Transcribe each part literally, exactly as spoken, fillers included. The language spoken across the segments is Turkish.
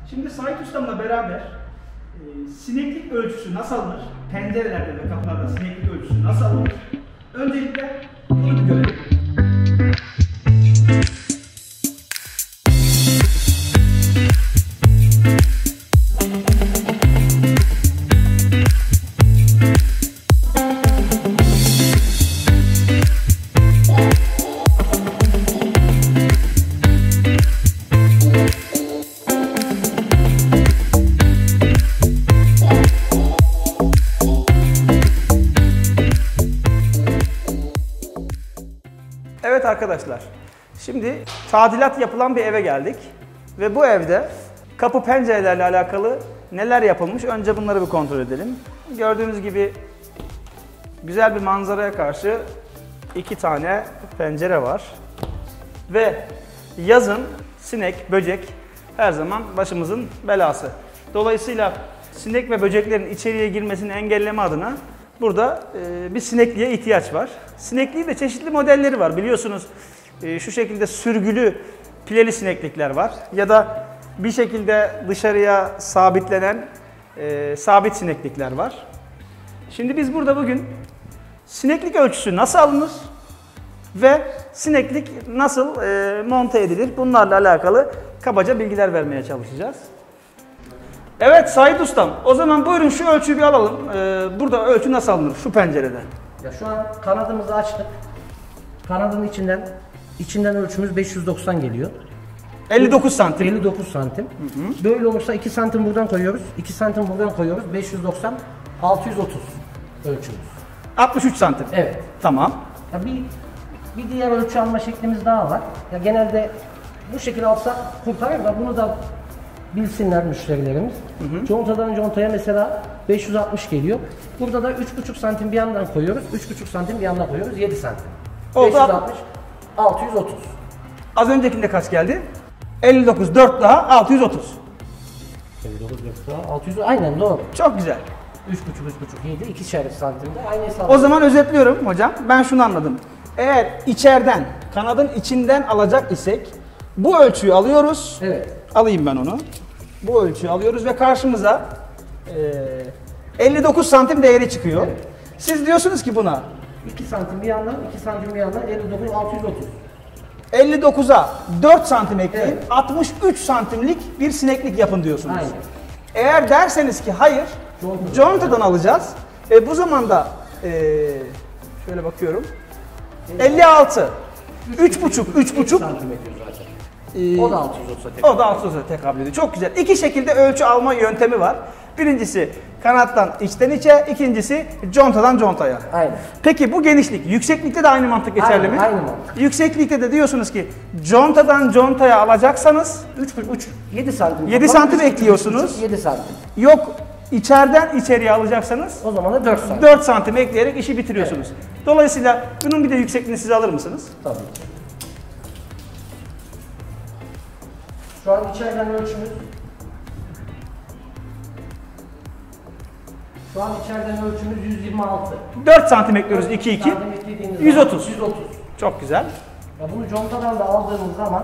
Şimdi Sait Ustam'la beraber e, sineklik ölçüsü nasıl alınır? Pencerelerde ve kapılarda sineklik ölçüsü nasıl alınır? Öncelikle bunu bir görelim. Evet arkadaşlar, şimdi tadilat yapılan bir eve geldik ve bu evde kapı pencerelerle alakalı neler yapılmış önce bunları bir kontrol edelim. Gördüğünüz gibi güzel bir manzaraya karşı iki tane pencere var ve yazın sinek, böcek her zaman başımızın belası. Dolayısıyla sinek ve böceklerin içeriye girmesini engelleme adına burada e, bir sinekliğe ihtiyaç var. Sinekliğin de çeşitli modelleri var. Biliyorsunuz e, şu şekilde sürgülü pileli sineklikler var. Ya da bir şekilde dışarıya sabitlenen e, sabit sineklikler var. Şimdi biz burada bugün sineklik ölçüsü nasıl alınır ve sineklik nasıl e, monte edilir bunlarla alakalı kabaca bilgiler vermeye çalışacağız. Evet Sait Ustam, o zaman buyurun şu ölçüyü bir alalım. Ee, burada ölçü nasıl alınır şu pencereden? Ya şu an kanadımızı açtık. Kanadın içinden içinden ölçümüz beş yüz doksan geliyor. elli dokuz santim. elli dokuz santim. Hı hı. Böyle olursa iki santim buradan koyuyoruz. iki santim buradan koyuyoruz. beş yüz doksan, altı yüz otuz ölçümüz. altmış üç santim. Evet. Tamam. Ya bir bir diğer ölçü alma şeklimiz daha var. Ya genelde bu şekilde alsak kurtarır da bunu da bilsinler müşterilerimiz. Hı hı. Contadan contaya mesela beş yüz altmış geliyor. Burada da üç buçuk santim bir yandan koyuyoruz. üç buçuk santim bir yandan koyuyoruz. yedi santim. Oldu. beş yüz altmış, altı yüz otuz. Az öncekinde kaç geldi? elli dokuz, dört daha altı yüz otuz. elli dokuz, dört daha altı yüz. Aynen doğru. Çok güzel. üç buçuk, üç buçuk, yedi, ikişer santimde aynı hesabı. O zaman özetliyorum hocam. Ben şunu anladım. Eğer içeriden, kanadın içinden alacak isek bu ölçüyü alıyoruz. Evet. Alayım ben onu. Bu ölçüyü alıyoruz ve karşımıza e, elli dokuz santim değeri çıkıyor. Evet. Siz diyorsunuz ki buna iki santim bir yandan, iki santim bir yandan elli dokuz, altı yüz otuz. elli dokuza dört santim ekleyin, evet. altmış üç santimlik bir sineklik yapın diyorsunuz. Aynen. Eğer derseniz ki hayır, contadan alacağız. E, bu zamanda e, şöyle bakıyorum. elli altı, üç buçuk, üç buçuk santim ediyor zaten. Ee, o da altı yüz otuz'a tekabül O da altı yüz otuz'a tekabül ediyor. Çok güzel. İki şekilde ölçü alma yöntemi var. Birincisi kanattan içten içe, ikincisi contadan contaya. Aynen. Peki bu genişlik, yükseklikte de aynı mantık geçerli aynen, mi? Aynı mantık. Yükseklikte de diyorsunuz ki contadan contaya alacaksanız üç, üç, yedi santim. yedi santim ekliyorsunuz. yedi santim. Yok içeriden içeriye alacaksanız o zaman da dört santim. dört santim ekleyerek işi bitiriyorsunuz. Evet. Dolayısıyla bunun bir de yüksekliğini siz alır mısınız? Tabii ki. Şu an içeriden ölçümüz Şu an içeriden ölçümüz yüz yirmi altı. dört santim ekliyoruz iki iki. yüz otuz. yüz otuz. Çok güzel. Ya bunu contadan da aldığımız zaman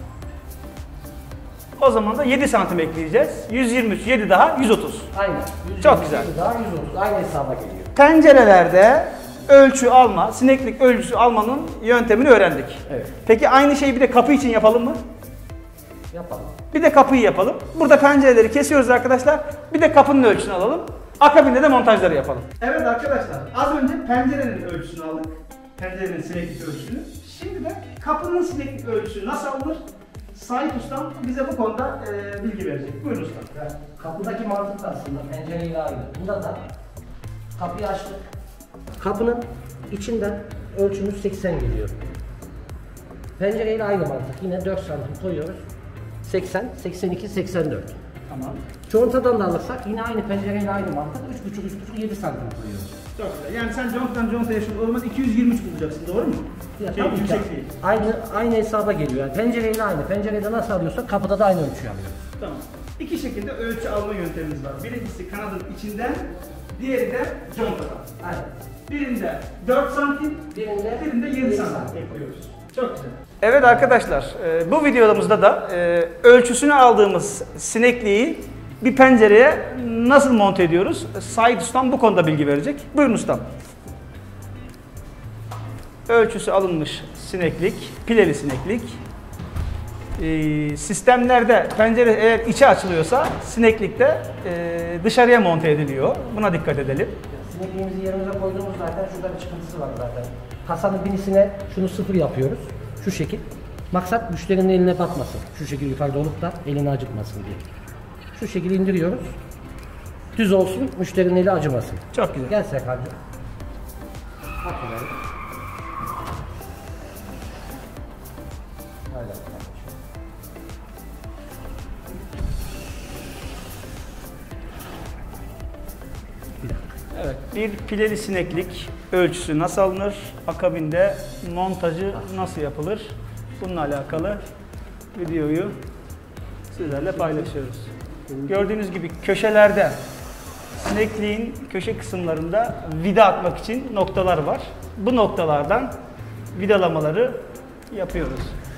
o zaman da yedi santim ekleyeceğiz. yüz yirmi üç, yedi daha yüz otuz. Aynen. Çok güzel. Daha yüz otuz. Aynı hesaba geliyor. Pencerelerde ölçü alma, sineklik ölçüsü almanın yöntemini öğrendik. Evet. Peki aynı şeyi bir de kapı için yapalım mı? Yapalım. Bir de kapıyı yapalım. Burada pencereleri kesiyoruz arkadaşlar. Bir de kapının ölçüsünü alalım. Akabinde de montajları yapalım. Evet arkadaşlar, az önce pencerenin ölçüsünü aldık. Pencerenin sineklik ölçüsünü. Şimdi de kapının sineklik ölçüsü nasıl alınır? Sait Ustam bize bu konuda e, bilgi verecek. Buyurun ustam. Yani kapıdaki mantık da aslında pencereyle aynı. Bunda da kapıyı açtık. Kapının içinden ölçümüz seksen geliyor. Pencereyle aynı mantık. Yine dört santim koyuyoruz. seksen, seksen iki, seksen dört. Tamam. Contadan da alırsak yine aynı pencereyle aynı mantık. üç buçuk, üç buçuk, yedi santim koyuyoruz. Çok güzel. Yani sen contadan contaya şu o zaman iki yüz yirmi üç bulacaksın, doğru mu? Ya, şey, tabii ki aynı, aynı hesaba geliyor. Yani pencereyle aynı. Pencerede nasıl alıyorsak kapıda da aynı ölçüyü alıyoruz. Tamam. İki şekilde ölçü alma yöntemimiz var. Birincisi kanadın içinden, diğeri de contadan. Aynen. Birinde dört santim, Birinde, birinde yedi yedi santim santim ekliyoruz. Çok güzel. Evet arkadaşlar, e, bu videomuzda da e, ölçüsünü aldığımız sinekliği bir pencereye nasıl monte ediyoruz? Sait Ustam bu konuda bilgi verecek. Buyurun ustam. Ölçüsü alınmış sineklik, pileli sineklik. E, sistemlerde pencere eğer içe açılıyorsa sineklikte e, dışarıya monte ediliyor. Buna dikkat edelim. Sinekliğimizi yerimize koyduğumuz zaten şurada bir çıkıntısı var zaten. Kasanın binisine şunu sıfır yapıyoruz. Şu şekil. Maksat müşterinin eline batmasın. Şu şekil yukarıda olup da elini acıtmasın diye. Şu şekilde indiriyoruz. Düz olsun, müşterinin eli acımasın. Çok güzel. Gel Serkan'cığım. Bak ileri. Haydi. Evet, bir pileli sineklik ölçüsü nasıl alınır? Akabinde montajı nasıl yapılır? Bununla alakalı videoyu sizlerle paylaşıyoruz. Gördüğünüz gibi köşelerde sinekliğin köşe kısımlarında vida atmak için noktalar var. Bu noktalardan vidalamaları yapıyoruz.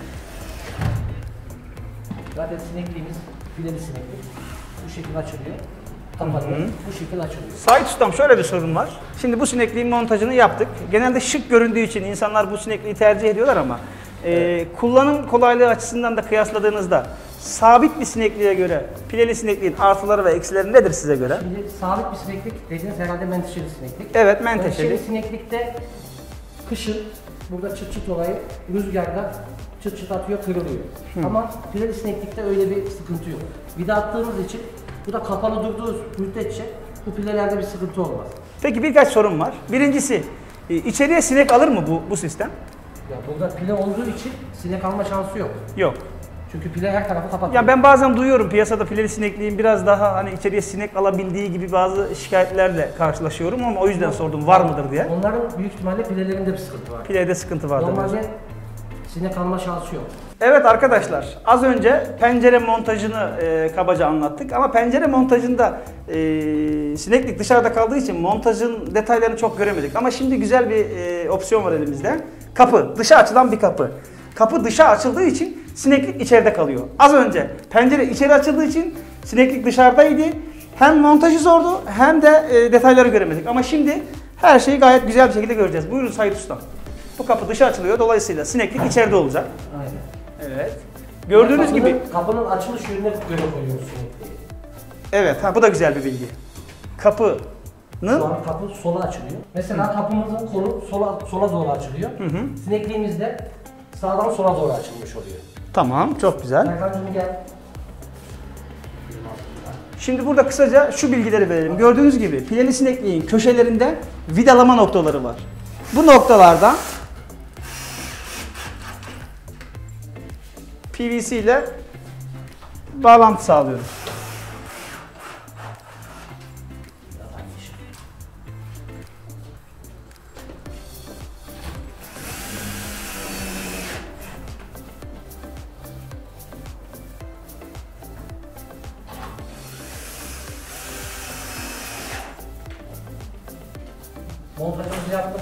Zaten sinekliğimiz pileli sineklik. Bu şekilde açılıyor. Kapanıyor. Bu şekilde açılıyor. Sait Ustam, şöyle bir sorun var. Şimdi bu sinekliğin montajını yaptık. Genelde şık göründüğü için insanlar bu sinekliği tercih ediyorlar ama e, kullanım kolaylığı açısından da kıyasladığınızda sabit bir sinekliğe göre pileli sinekliğin artıları ve eksileri nedir size göre? Şimdi sabit bir sineklik dediğiniz herhalde menteşeli sineklik. Evet, menteşeli. Menteşeli sineklikte kışın burada çıt çıt olayı rüzgarda çıt çıt atıyor, kırılıyor. Hı. Ama pileli sineklikte öyle bir sıkıntı yok. Vida attığımız için bu da kapalı durduğu müddetçe bu pilelerde bir sıkıntı olmaz. Peki birkaç sorum var. Birincisi, içeriye sinek alır mı bu, bu sistem? Ya burada pile olduğu için sinek alma şansı yok. Yok. Çünkü pile her tarafı kapatıyor. Ya ben bazen duyuyorum piyasada pileli sinekliğin biraz daha hani içeriye sinek alabildiği gibi bazı şikayetlerle karşılaşıyorum ama o yüzden sordum var mıdır diye. Onların büyük ihtimalle pilelerinde bir sıkıntı var. Pilede sıkıntı vardır. Normalde sinek alma şansı yok. Evet arkadaşlar, az önce pencere montajını e, kabaca anlattık ama pencere montajında e, sineklik dışarıda kaldığı için montajın detaylarını çok göremedik. Ama şimdi güzel bir e, opsiyon var elimizde. Kapı, dışa açılan bir kapı. Kapı dışa açıldığı için sineklik içeride kalıyor. Az önce pencere içeri açıldığı için sineklik dışarıdaydı. Hem montajı zordu hem de e, detayları göremedik. Ama şimdi her şeyi gayet güzel bir şekilde göreceğiz. Buyurun Sait Ustam. Bu kapı dışa açılıyor, dolayısıyla sineklik içeride olacak. Aynen. Evet. Gördüğünüz kapının, gibi. Kapının açılış yönüne göre koyuyoruz sinekliği. Evet, ha bu da güzel bir bilgi. Kapının. Şu an kapı sola açılıyor. Mesela hı. kapımızın kolu sola sola doğru açılıyor. Hı hı. Sinekliğimiz de sağdan sola doğru açılmış oluyor. Tamam, çok güzel. Serkan'cığım gel. Şimdi burada kısaca şu bilgileri verelim. Gördüğünüz gibi pileli sinekliğin köşelerinde vidalama noktaları var. Bu noktalardan P V C ile bağlantı sağlıyoruz. Montajımızı yaptık.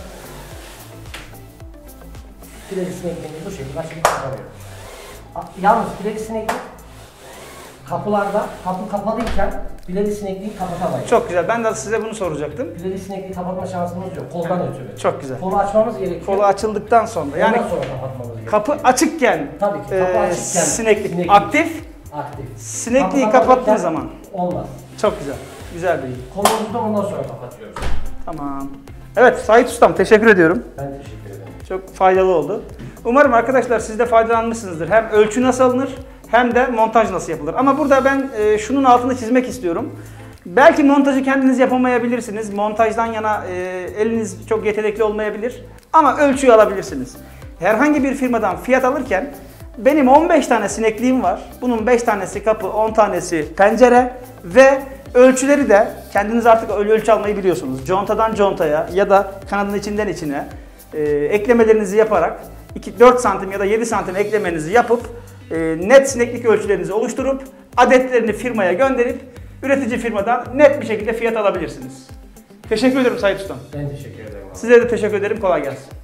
Pileli sinekliğimiz bu şekilde açılıp kapanıyor. Yalnız pileli sineklik kapılarda, kapı kapalıyken pileli sinekliği kapatamayız. Çok güzel. Ben de size bunu soracaktım. Pileli sinekliği kapatma şansımız yok. Koldan ötürü. Çok güzel. Kolu açmamız gerekiyor. Kolu açıldıktan sonra. Yani Ondan sonra kapatmamız gerekiyor. kapı açıkken, Tabii ki. Kapı e, açıkken sineklik, sineklik aktif. Aktif. Sinekliği Kapı kapattığın kapatırken zaman. olmaz. Çok güzel. Güzel bilgi. Kolumuzu da ondan sonra kapatıyoruz. Tamam. Evet Sait Ustam, teşekkür ediyorum. Ben teşekkür ederim. Çok faydalı oldu. Umarım arkadaşlar siz de faydalanmışsınızdır. Hem ölçü nasıl alınır hem de montaj nasıl yapılır. Ama burada ben e, şunun altını çizmek istiyorum. Belki montajı kendiniz yapamayabilirsiniz. Montajdan yana e, eliniz çok yetenekli olmayabilir. Ama ölçüyü alabilirsiniz. Herhangi bir firmadan fiyat alırken benim on beş tane sinekliğim var. Bunun beş tanesi kapı, on tanesi pencere ve ölçüleri de kendiniz artık ölçü almayı biliyorsunuz. Contadan contaya ya da kanadın içinden içine e, eklemelerinizi yaparak iki, dört santim ya da yedi santim eklemenizi yapıp e, net sineklik ölçülerinizi oluşturup adetlerini firmaya gönderip üretici firmadan net bir şekilde fiyat alabilirsiniz. Teşekkür ederim Sait Ustam. Ben teşekkür ederim. Size de teşekkür ederim. Kolay gelsin.